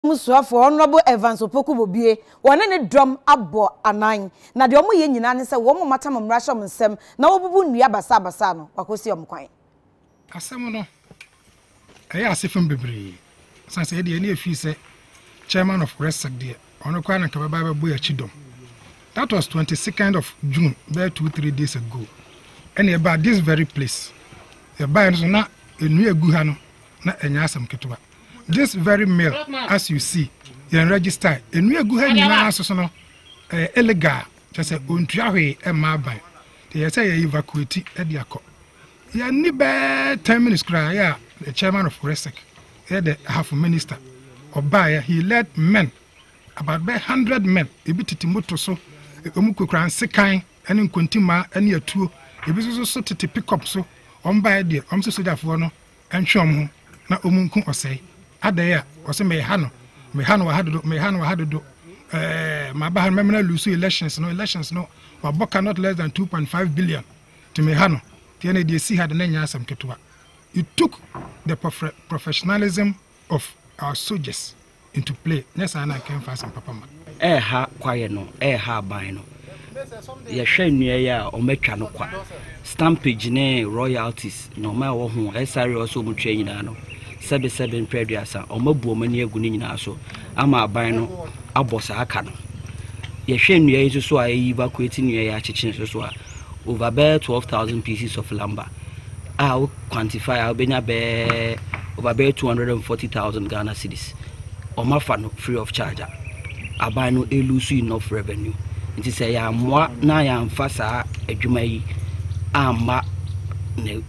Musuafo Honorable Evans Opoku Bobie wone ne drum abo anan na de omo ye nyina ne se wo mo matam mrahye mo nsem na wobubu nnua basa no wakosi omkwan asem no asefem bebre sanse ye de ne afi se chairman of RESEC de ono kwa na ka baba boy achidom. That was 22nd of June, there 2-3 days ago. And about this very place, the buyers na enu egu ha no na enya asem ketewa. This very mail, as you see, you register. Enu egu ha nyina asoso no illegal. Just say ontua hwe e ma ban. They say you evacuate e de akọ. Ya ni be 10 minutes cry ya the chairman of RESEC, the Ahafo minister. Obaya, he led men, about 100 men, ebi titimoto so, omukukran sekan, eni nkontima, eni atuo, ebi so titi pick up so, omba de, omso sojafo no, enhwom ho, na omunku osei. Adaya, ose me hano wa hadodo, ma ba han memna lose elections no, waboka not less than 2.5 billion to me hano. Tiene de si had nenya asam ketua. You took the professionalism of our soldiers into play. Yes, I can fast and papa. Ha quiet no, ha by no. Ya share near ya or make no qua. Stampage ne royalties, no matter who, SRE also would train no. 77 prediasa, or mobu mania gunina so. Ama bino, a boss a cano. Ya share near you so I evacuating near ya kitchen so over bare 12,000 pieces of lumber. I'll quantify, I'll be over bare 240,000 Ghana cedis. Or my fan free of charge. I buy no lose enough revenue. It is a moi na yam fasa a jumai ama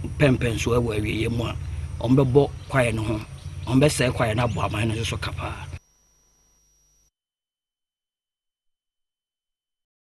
pempens where we ye moi. On the boat quiet no home. On the say quiet up by mine so capa.